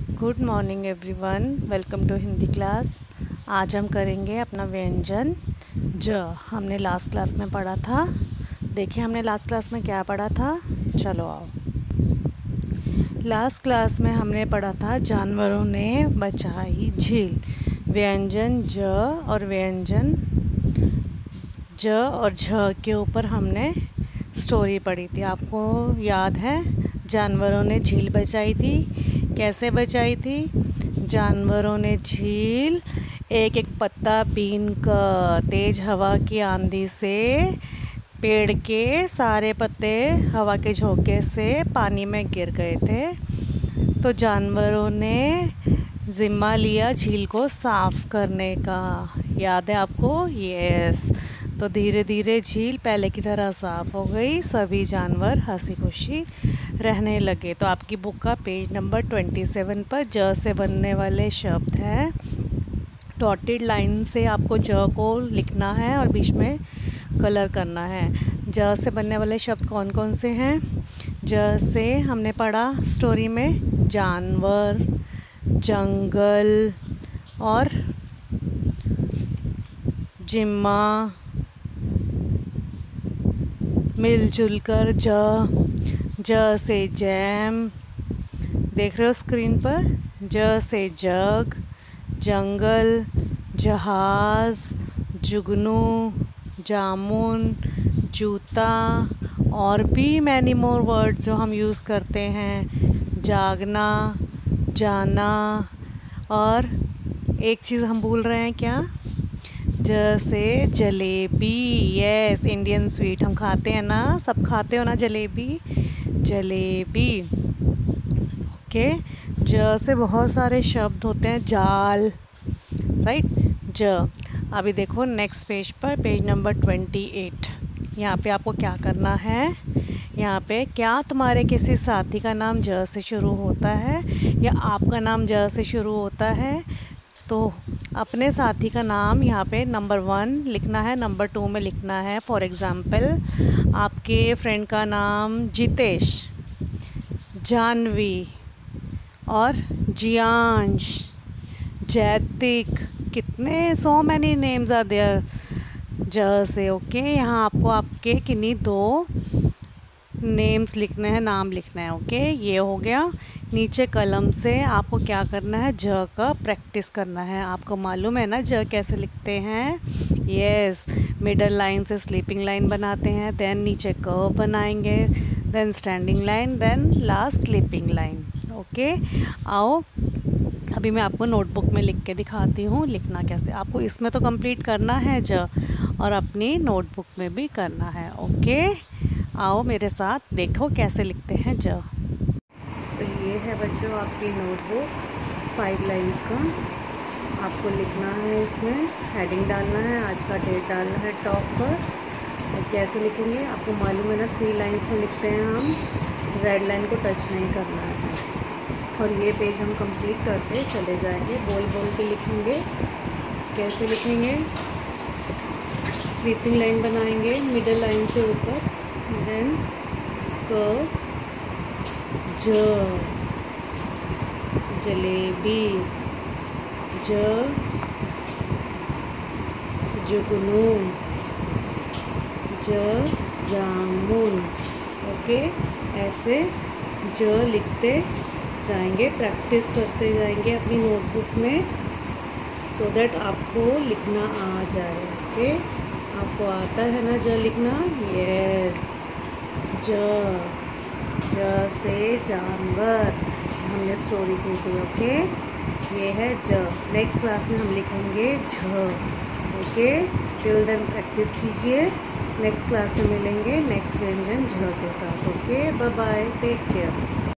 Good morning everyone, welcome to Hindi class. आज हम करेंगे अपना व्यंजन ज। हमने लास्ट क्लास में पढ़ा था। देखिए हमने लास्ट क्लास में क्या पढ़ा था। चलो आओ। लास्ट क्लास में हमने पढ़ा था जानवरों ने बचाई झील। व्यंजन ज और व्यंजन ज और झ के ऊपर हमने स्टोरी पढ़ी थी। आपको याद है जानवरों ने झील बचाई थी। कैसे बचाई थी? जानवरों ने झील एक एक पत्ता बीन कर तेज हवा की आंधी से पेड़ के सारे पत्ते हवा के झोंके से पानी में गिर गए थे। तो जानवरों ने ज़िम्मा लिया झील को साफ़ करने का। याद है आपको? यस। तो धीरे धीरे झील पहले की तरह साफ़ हो गई। सभी जानवर हंसी खुशी रहने लगे। तो आपकी बुक का पेज नंबर 27 पर ज से बनने वाले शब्द हैं। डॉटेड लाइन से आपको ज को लिखना है और बीच में कलर करना है। ज से बनने वाले शब्द कौन कौन से हैं? ज से हमने पढ़ा स्टोरी में जानवर, जंगल और जिम्मा, मिलजुल कर ज से जैम, देख रहे हो स्क्रीन पर। ज से जग, जंगल, जहाज़, जुगनू, जामुन, जूता और भी मैनी मोर वर्ड्स जो हम यूज़ करते हैं। जागना, जाना। और एक चीज़ हम भूल रहे हैं, क्या? ज से जलेबी। यस, इंडियन स्वीट हम खाते हैं ना, सब खाते हो ना जलेबी। जलेबी। ओके। ज से बहुत सारे शब्द होते हैं। जाल, राइट। ज। अभी देखो नेक्स्ट पेज पर, पेज नंबर 28। यहाँ पे आपको क्या करना है? यहाँ पे क्या तुम्हारे किसी साथी का नाम ज से शुरू होता है या आपका नाम ज से शुरू होता है? तो अपने साथी का नाम यहाँ पे नंबर 1 लिखना है, नंबर 2 में लिखना है। फॉर एग्ज़ाम्पल आपके फ्रेंड का नाम जितेश, जानवी और जियांश, जैतिक। कितने so many names are there ज से। ओके। यहाँ आपको आपके किन्हीं 2 नेम्स लिखने हैं, नाम लिखना है। ओके। ये हो गया। नीचे कलम से आपको क्या करना है? ज का प्रैक्टिस करना है। आपको मालूम है ना ज कैसे लिखते हैं? यस। मिडल लाइन से स्लीपिंग लाइन बनाते हैं, देन नीचे कर्व बनाएंगे, then standing line, then last sleeping line. Okay. आओ अभी मैं आपको नोटबुक में लिख के दिखाती हूँ लिखना कैसे। आपको इसमें तो कंप्लीट करना है ज और अपनी नोटबुक में भी करना है। ओके। आओ मेरे साथ, देखो कैसे लिखते हैं ज। तो ये है बच्चों आपकी नोटबुक 5 लाइन्स का। आपको लिखना है, इसमें हेडिंग डालना है, आज का डेट डालना है टॉप पर। और कैसे लिखेंगे आपको मालूम है ना, 3 लाइन्स में लिखते हैं हम, रेड लाइन को टच नहीं करना है। और ये पेज हम कंप्लीट करते चले जाएंगे, बोल बोल के लिखेंगे। कैसे लिखेंगे? स्लीपिंग लाइन बनाएंगे मिडल लाइन से ऊपर, देन क ज, जलेबी, ज, जुगनू, ज, जामुन। ओके। ऐसे ज लिखते जाएंगे, प्रैक्टिस करते जाएंगे अपनी नोटबुक में, सो दैट आपको लिखना आ जाए। ओके। आपको आता है ना ज लिखना? यस। ज से जानवर, हमने स्टोरी की थी। ओके। ये है ज। नेक्स्ट क्लास में हम लिखेंगे झ। ओके। टिल देन प्रैक्टिस कीजिए। नेक्स्ट क्लास में मिलेंगे नेक्स्ट व्यंजन झ के साथ। Okay. Bye bye, take care.